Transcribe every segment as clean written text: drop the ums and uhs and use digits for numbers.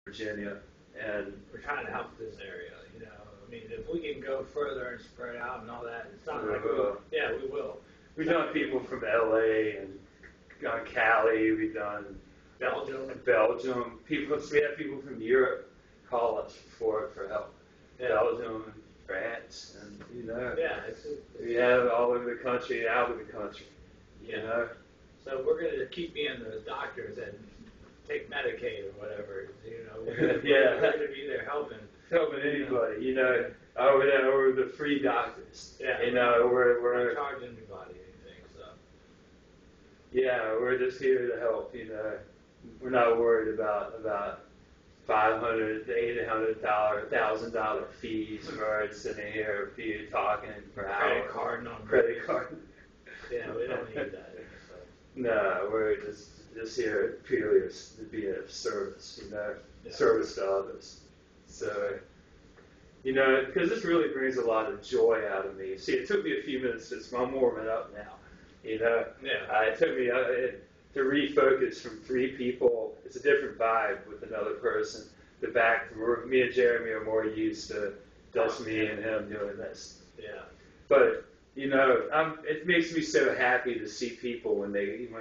Virginia, and We're trying to help this area, you know. I mean, if we can go further and spread out and all that, it's not we like will. yeah, we will. We've done people from LA and Cali. We've done Belgium. We have people from Europe call us for help. Yeah. Belgium, and France, and Yeah, we have all over the country and out of the country. Yeah. You know. So we're going to keep being those doctors that take Medicaid or whatever. You know, we're going to be there helping anybody. You know, we're the free doctors. Yeah. You know, we're not charging anybody anything. So. Yeah, we're just here to help. You know, we're not worried about $500 to $800,000 fees for sitting here for you talking for hours. Credit card. Yeah, we don't need that. So. No, we're just here purely to be of service, service to others. So, because this really brings a lot of joy out of me. See, it took me a few minutes. I'm warming up now. Yeah. It took me to refocus from three people. It's a different vibe with another person. Me and Jeremy are more used to just me and him doing this. Yeah. But it makes me so happy to see people when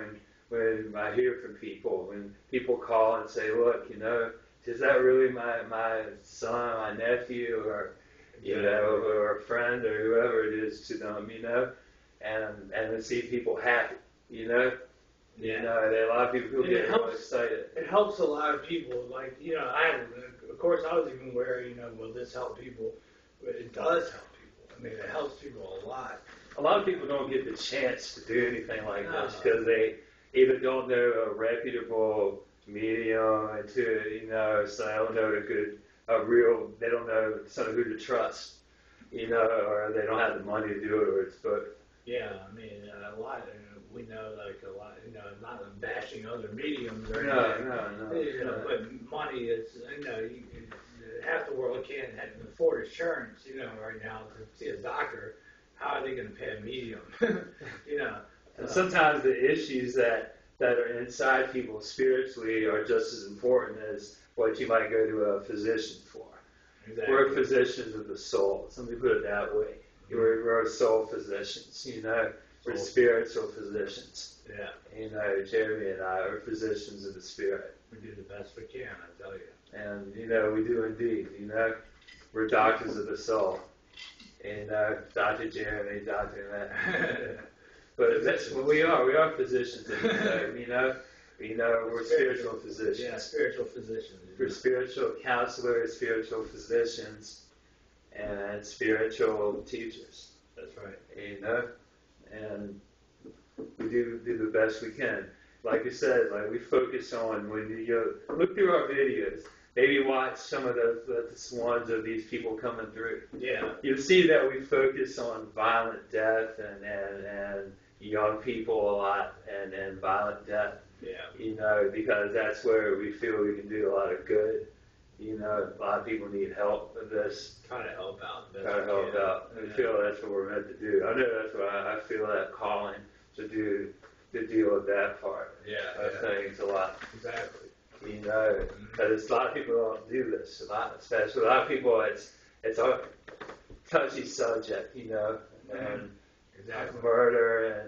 I hear from people, when people call and say, look, is that really my son, my nephew, or or a friend or whoever it is to them, and to see people happy, Yeah. A lot of people get really excited. It helps a lot of people. Like, of course, I was even wary, will this help people? But it does help people. I mean, it helps people a lot. A lot of people don't get the chance to do anything like this because they either don't know a reputable medium so they don't know they don't know someone who to trust, or they don't have the money to do it, or it's both. Yeah, I mean, a lot. We know, like a lot. Not bashing other mediums or anything. No. But money is, half the world can't afford insurance. Right now to see a doctor, how are they going to pay a medium? And sometimes the issues that are inside people spiritually are just as important as what you might go to a physician for. Exactly. We're physicians of the soul. Somebody put it that way. We're soul physicians, We're spiritual physicians. Yeah. Jeremy and I are physicians of the spirit. We do the best we can, I tell you. And, we do indeed, We're doctors of the soul. And Dr. Jeremy, Dr. Matt. But that's what we are. We are physicians of the we're spiritual physicians. Yeah, spiritual physicians. We're spiritual counselors, spiritual physicians, and spiritual teachers. That's right. And we do the best we can. Like you said, we focus on when you look through our videos, maybe watch some of the ones of these people coming through. Yeah. You'll see that we focus on violent death and young people a lot and violent death. Yeah. Because that's where we feel we can do a lot of good. A lot of people need help with this. Try to help out. Try to help out. We feel that's what we're meant to do. I know that's why I feel that calling to deal with that part. Yeah. I think it's a lot. Exactly. Because a lot of people don't do this. Especially a lot of people, it's a touchy subject, and exactly. Murder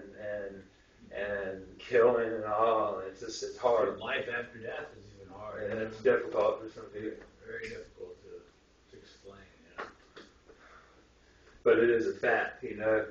and killing and all. It's hard. Life after death is even hard. And it's difficult for some people. Very difficult to explain. But it is a fact,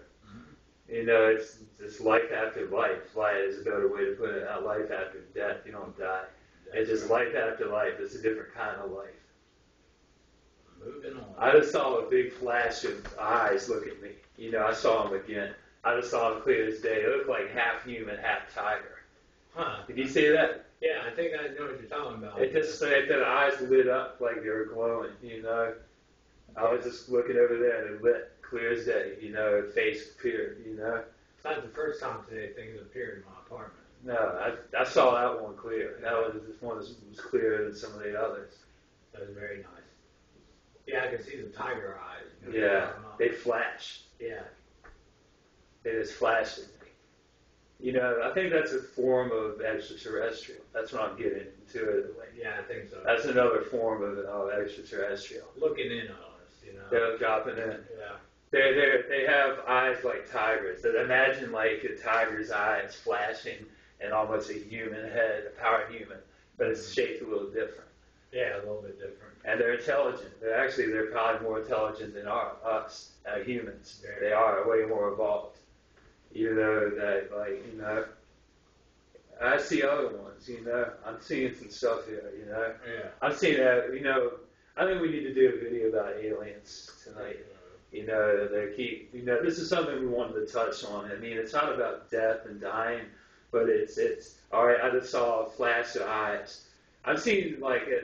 It's life after life. Life is a better way to put it. Not life after death. You don't die. It's just life after life. It's a different kind of life. Moving on. I just saw a big flash of eyes look at me. I saw them again. I just saw them clear as day. It looked like half human, half tiger. Huh. Did you see that? Yeah, I think I know what you're talking about. It just the eyes lit up like they were glowing, I was just looking over there and it lit clear as day, face appeared, It's not the first time today things appeared in my apartment. No, I saw that one clear. That was this one was clearer than some of the others. That was very nice. Yeah, I could see the tiger eyes. Yeah, they flash. Yeah. They just flashed at me. I think that's a form of extraterrestrial. That's what I'm getting into it. Yeah, I think so. That's another form of extraterrestrial. Looking in on us, They're dropping in. Yeah. They have eyes like tigers. Imagine like a tiger's eyes flashing and almost a human head, a power human, but it's shaped a little different. Yeah, a little bit different. And they're intelligent. They're probably more intelligent than us humans. Very. They are way more evolved. I see other ones. I'm seeing some stuff here. Yeah. I'm seeing that. I think we need to do a video about aliens tonight. This is something we wanted to touch on. I mean, it's not about death and dying, but it's all right. I just saw a flash of eyes. I'm seeing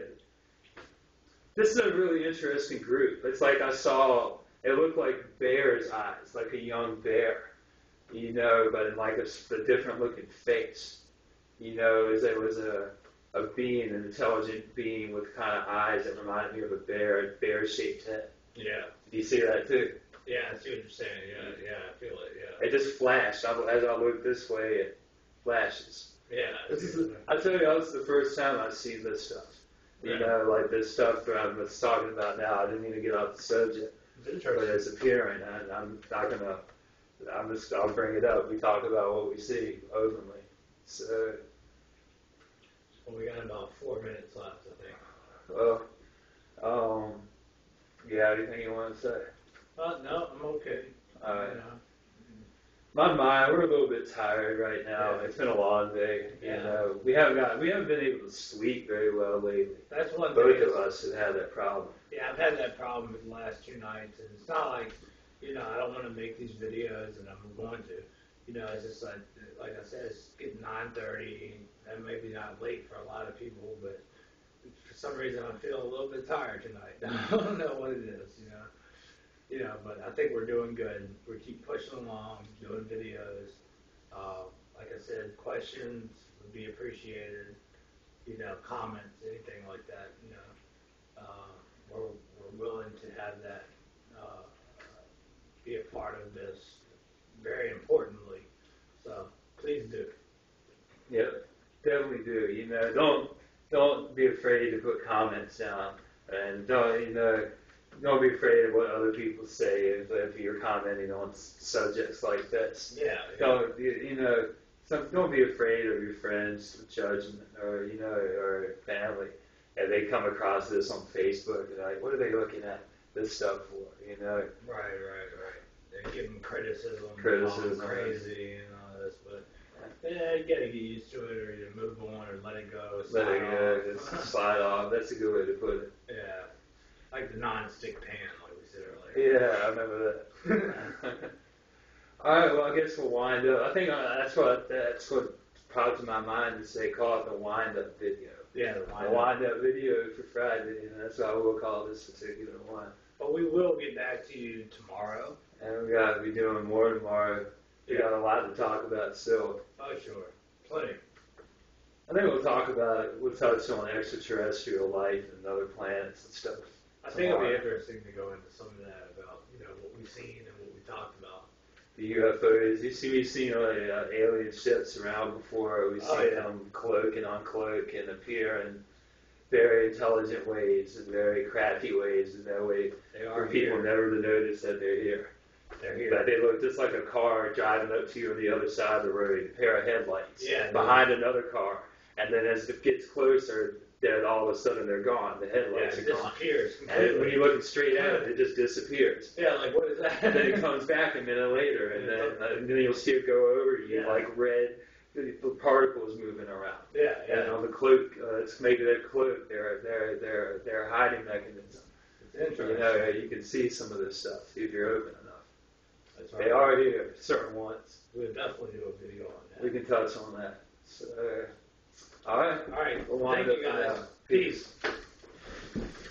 this is a really interesting group. It's like it looked like bear's eyes, like a young bear, but in like a different looking face. It was a being, an intelligent being with kind of eyes that reminded me of a bear-shaped head. Yeah. Do you see that too? Yeah, I see what you're saying. Yeah, I feel it. Yeah. It just flashed. As I look this way, it flashes. Yeah. I tell you, this is the first time I've seen this stuff. Like this stuff that I'm talking about now. I didn't even get off the subject, but it's appearing, and I'll bring it up. We talk about what we see openly. So. Well, we got about 4 minutes left, I think. Well, yeah, anything you want to say? No, I'm okay. All right. My mind, we're a little bit tired right now. Yeah. It's been a long day. Yeah. We haven't been able to sleep very well lately. That's one Both thing. of us have had that problem. Yeah, I've had that problem with the last 2 nights, and it's not like, I don't want to make these videos, and I'm going to. It's just like I said, it's getting 9:30, and maybe not late for a lot of people, but for some reason I feel a little bit tired tonight. I don't know what it is, but I think we're doing good. We keep pushing along, doing videos. Like I said, questions would be appreciated. Comments, anything like that. We're willing to have that be a part of this. Very importantly, so please do. Yep, definitely do. Don't be afraid to put comments down, and don't be afraid of what other people say if you're commenting on subjects like this. Yeah. Don't be afraid of your friends' judgment or family. And they come across this on Facebook and like, what are they looking at this stuff for? Right. They're giving criticism, crazy and all this, but you gotta get used to it, or either move on or let it go. Just slide off. That's a good way to put it. Yeah. Like the non-stick pan, like we said earlier. Yeah, I remember that. All right, well, I guess we'll wind up. I think that's what popped in my mind to say, call it the wind-up video. Yeah, the wind-up video for Friday, and that's what we'll call this particular one. But we will get back to you tomorrow. And we got to be doing more tomorrow. We got a lot to talk about still. Oh, sure. Plenty. I think we'll touch on extraterrestrial life and other planets and stuff. I think it'll be interesting to go into some of that about, what we've seen and what we talked about. The UFOs. We've seen alien ships around before. We've seen them cloak and uncloak and appear in very intelligent ways and very crafty ways, and that way for people never to notice that they're here. They're here. But they look just like a car driving up to you on the other side of the road, a pair of headlights behind another car, and then as it gets closer, then all of a sudden they're gone. The headlights are gone. Disappears. And when you're looking straight at it, it just disappears. Yeah, like what is that? And then it comes back a minute later, and then you'll see it go over you, like red particles moving around. Yeah. And on the cloak, it's maybe their cloak, their hiding mechanism. It's interesting. You can see some of this stuff if you're open enough. That's right. They are here, certain ones. We'll definitely do a video on that. We can touch on that. So, all right. All right. We'll wind Thank you up guys. now. Peace.